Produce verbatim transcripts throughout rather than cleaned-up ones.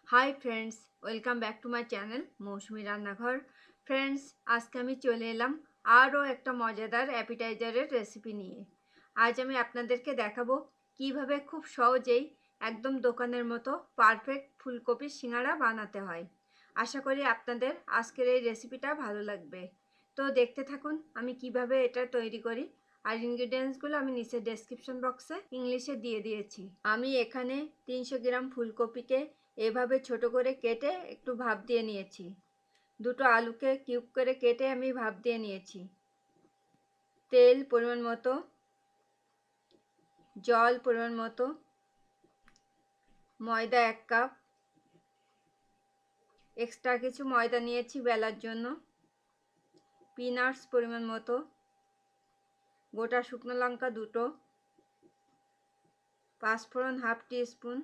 High friends, welcome back to my channel Mousumi রান্নাঘর। Friends, আজকে আমি চলে এলাম আরও একটা মজাদার অ্যাপিটাইজারের রেসিপি নিয়ে। আজ আমি আপনাদেরকে দেখাবো কিভাবে খুব সহজেই একদম দোকানের মতো পারফেক্ট ফুলকপির সিঙ্গাড়া বানাতে হয়। আশা করি আপনাদের আজকের এই রেসিপিটা ভালো লাগবে। তো দেখতে থাকুন আমি কিভাবে এটা তৈরি করি। আর ইনগ্রিডিয়েন্টসগুলো আমি নিচে ডেসক্রিপশন বক্সে ইংলিশে দিয়ে দিয়েছি। আমি এখানে তিনশো গ্রাম ফুলকপিকে এভাবে ছোট করে কেটে একটু ভাপ দিয়ে নিয়েছি। দুটো আলুকে কিউব করে কেটে আমি ভাপ দিয়ে নিয়েছি। তেল পরিমাণ মতো, জল পরিমাণ মতো, ময়দা এক কাপ, এক্সট্রা কিছু ময়দা নিয়েছি বেলার জন্য, পিনাটস পরিমাণ মতো, গোটা শুকনো লঙ্কা দুটো, পাঁচফোড়ন হাফ টি স্পুন,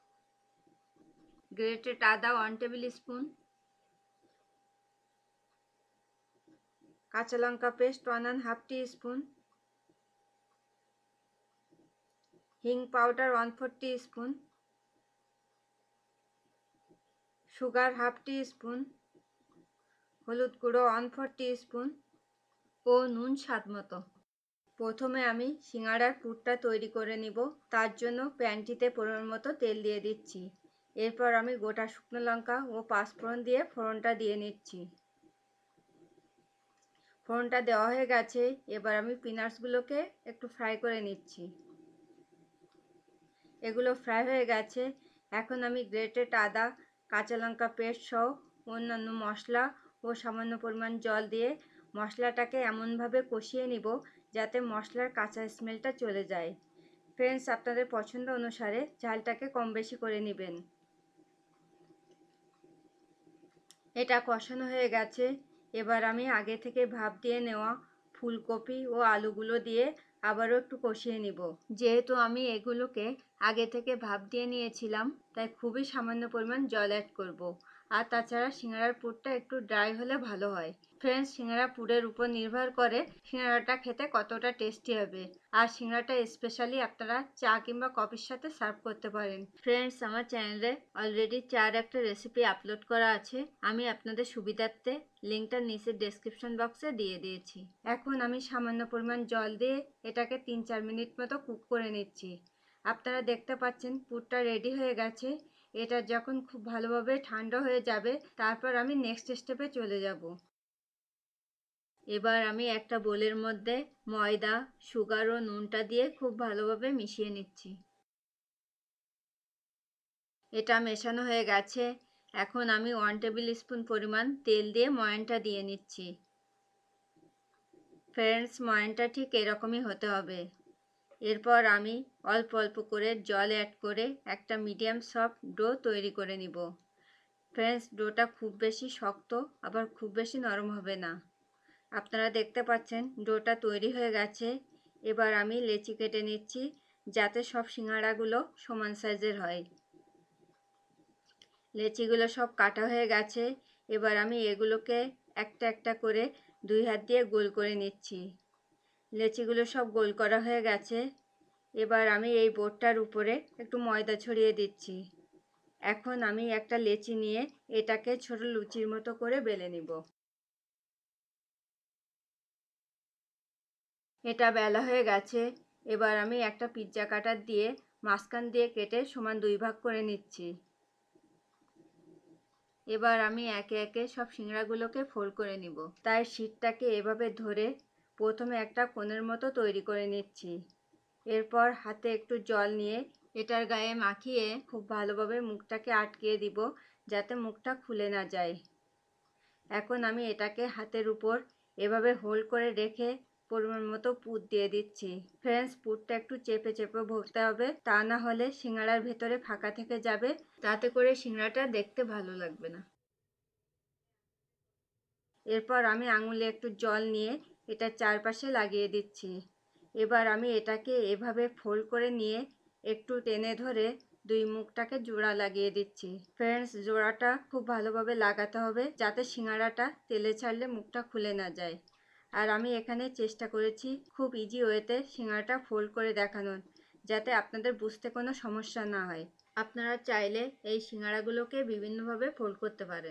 গ্রেটেড আদা ওয়ান টেবিল স্পুন, কাঁচা লঙ্কা paste one and half teaspoon, হিং powder one four teaspoon, sugar half teaspoon, হলুদ গুঁড়ো ওয়ান ফোর টি স্পুন ও নুন স্বাদ মতো। প্রথমে আমি সিঙ্গাড়ার পুরটা তৈরি করে নিব। তার জন্য প্যানটিতে পরিমাণ মতো তেল দিয়ে দিচ্ছি। এরপর আমি গোটা শুকনো লঙ্কা ও পাঁচফোড়ন দিয়ে ফোড়নটা দিয়ে নিচ্ছি। ফোড়নটা দেওয়া হয়ে গেছে, এবার আমি পিনাটসগুলোকে একটু ফ্রাই করে নিচ্ছি। এগুলো ফ্রাই হয়ে গেছে। এখন আমি গ্রেটেড আদা, কাঁচা লঙ্কা পেস্ট সহ অন্যান্য মশলা ও সামান্য পরিমাণ জল দিয়ে মশলাটাকে এমনভাবে কষিয়ে নিব যাতে মশলার কাঁচা স্মেলটা চলে যায়। ফ্রেন্ডস, আপনাদের পছন্দ অনুসারে ঝালটাকে কম বেশি করে নেবেন। এটা কষানো হয়ে গেছে। এবার আমি আগে থেকে ভাপ দিয়ে নেওয়া ফুলকপি ও আলুগুলো দিয়ে আবারও একটু কষিয়ে নিব। যেহেতু আমি এগুলোকে আগে থেকে ভাপ দিয়ে নিয়েছিলাম, তাই খুবই সামান্য পরিমাণ জল অ্যাড করব। আর তাছাড়া সিঙ্গাড়ার পুরটা একটু ড্রাই হলে ভালো হয়। ফ্রেন্ডস, সিঙ্গাড়া পুরের উপর নির্ভর করে সিঙ্গাড়াটা খেতে কতটা টেস্টি হবে। আর সিঙ্গাড়াটা স্পেশালি আপনারা চা কিংবা কফির সাথে সার্ভ করতে পারেন। ফ্রেন্ডস, আমার চ্যানেলে অলরেডি চার একটা রেসিপি আপলোড করা আছে। আমি আপনাদের সুবিধার্থে লিঙ্কটা নিচে ডেসক্রিপশন বক্সে দিয়ে দিয়েছি। এখন আমি সামান্য পরিমাণ জল দিয়ে এটাকে তিন চার মিনিট মতো কুক করে নিচ্ছি। আপনারা দেখতে পাচ্ছেন পুরটা রেডি হয়ে গেছে। এটা যখন খুব ভালোভাবে ঠান্ডা হয়ে যাবে, তারপর আমি নেক্সট স্টেপে চলে যাব। এবার আমি একটা বোলের মধ্যে ময়দা, সুগার ও নুনটা দিয়ে খুব ভালোভাবে মিশিয়ে নিচ্ছি। এটা মেশানো হয়ে গেছে। এখন আমি ওয়ান টেবিল স্পুন পরিমাণ তেল দিয়ে ময়ানটা দিয়ে নিচ্ছি। ফ্রেন্ডস, ময়ানটা ঠিক এরকমই হতে হবে। এরপর আমি অল্প অল্প করে জল অ্যাড করে একটা মিডিয়াম সফট ডো তৈরি করে নিব। ফ্রেন্ডস, ডোটা খুব বেশি শক্ত আবার খুব বেশি নরম হবে না। আপনারা দেখতে পাচ্ছেন ডোটা তৈরি হয়ে গেছে। এবার আমি লেচি কেটে নিচ্ছি যাতে সব সিঙ্গাড়াগুলো সমান সাইজের হয়। লেচিগুলো সব কাটা হয়ে গেছে। এবার আমি এগুলোকে একটা একটা করে দুই হাত দিয়ে গোল করে নিচ্ছি। লেচিগুলো সব গোল করা হয়ে গেছে। এবার আমি এই বোর্ডটার উপরে একটু ময়দা ছড়িয়ে দিচ্ছি। এখন আমি একটা লেচি নিয়ে এটাকে ছোট লুচির মতো করে বেলে নিব। এটা বেলা হয়ে গেছে। এবার আমি একটা পিৎজা কাটার দিয়ে মাঝখান দিয়ে কেটে সমান দুই ভাগ করে নিচ্ছি। এবার আমি একে একে সব সিঙ্গাড়াগুলোকে ফোল্ড করে নিব। তাই শীটটাকে এভাবে ধরে প্রথমে একটা কোণের মতো তৈরি করে নিচ্ছি। এরপর হাতে একটু জল নিয়ে এটার গায়ে মাখিয়ে খুব ভালোভাবে মুখটাকে আটকিয়ে দিব যাতে মুখটা খুলে না যায়। এখন আমি এটাকে হাতের উপর এভাবে হোল্ড করে রেখে পরিমাণ মতো পুর দিয়ে দিচ্ছি। ফ্রেন্ডস, পুরটা একটু চেপে চেপে ভরতে হবে, তা না হলে সিঙ্গাড়ার ভেতরে ফাঁকা থেকে যাবে, তাতে করে সিঙ্গাড়াটা দেখতে ভালো লাগবে না। এরপর আমি আঙুলে একটু জল নিয়ে এটা চারপাশে লাগিয়ে দিচ্ছি। এবার আমি এটাকে এভাবে ফোল্ড করে নিয়ে একটু টেনে ধরে দুই মুখটাকে জোড়া লাগিয়ে দিচ্ছি। ফ্রেন্ডস, জোড়াটা খুব ভালোভাবে লাগাতে হবে যাতে সিঙ্গাড়াটা তেলে ছাড়লে মুখটা খুলে না যায়। আর আমি এখানে চেষ্টা করেছি খুব ইজি ওয়েতে সিঙ্গাড়াটা ফোল্ড করে দেখানোর, যাতে আপনাদের বুঝতে কোনো সমস্যা না হয়। আপনারা চাইলে এই সিঙ্গাড়াগুলোকে বিভিন্নভাবে ফোল্ড করতে পারেন।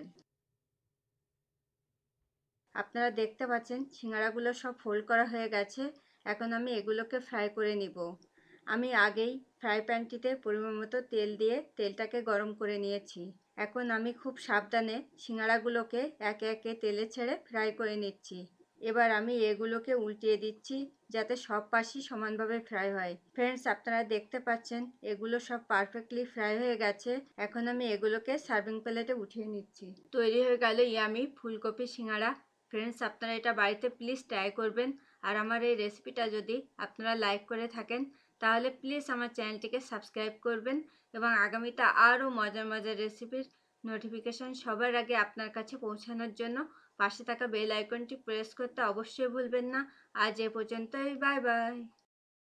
আপনারা দেখতে পাচ্ছেন সিঙ্গাড়াগুলো সব ফোল্ড করা হয়ে গেছে। এখন আমি এগুলোকে ফ্রাই করে নিব। আমি আগেই ফ্রাই প্যানটিতে পরিমাণ মতো তেল দিয়ে তেলটাকে গরম করে নিয়েছি। এখন আমি খুব সাবধানে সিঙ্গাড়াগুলোকে একে একে তেলে ছেড়ে ফ্রাই করে নিচ্ছি। এবার আমি এগুলোকে উল্টিয়ে দিচ্ছি যাতে সব পাশই সমানভাবে ফ্রাই হয়। ফ্রেন্ডস, আপনারা দেখতে পাচ্ছেন এগুলো সব পারফেক্টলি ফ্রাই হয়ে গেছে। এখন আমি এগুলোকে সার্ভিং প্লেটে উঠিয়ে নিচ্ছি। তৈরি হয়ে গেল ইয়ামি ফুলকপি সিঙ্গাড়া। ফ্রেন্ডস, আপনারা এটা বাড়িতে প্লিজ ট্রাই করবেন। আর আমার এই রেসিপিটা যদি আপনারা লাইক করে থাকেন তাহলে প্লিজ আমার চ্যানেলটিকে সাবস্ক্রাইব করবেন এবং আগামীতে আরও মজার মজার রেসিপির নোটিফিকেশান সবার আগে আপনার কাছে পৌঁছানোর জন্য পাশে থাকা বেল আইকনটি প্রেস করতে অবশ্যই ভুলবেন না। আজ এ পর্যন্তই, বাই বাই।